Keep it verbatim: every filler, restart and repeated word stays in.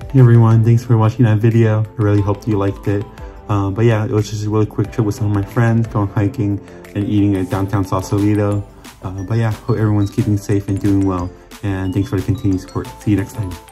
Hey everyone, thanks for watching that video. I really hope you liked it. Um, but yeah, it was just a really quick trip with some of my friends, going hiking and eating at downtown Sausalito. Uh, but yeah, hope everyone's keeping safe and doing well. And thanks for the continued support. See you next time.